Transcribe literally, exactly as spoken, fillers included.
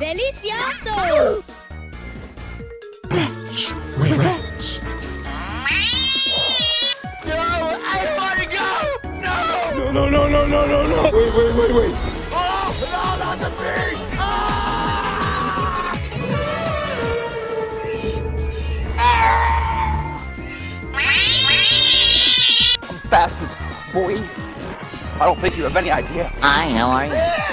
Delicioso! Rats, we're rats. No, I don't want to go! No! No, no, no, no, no, no, no! Wait, wait, wait, wait! Oh, no, not the pig! Ah! I'm fast as boy. I don't think you have any idea. Hi, how are you?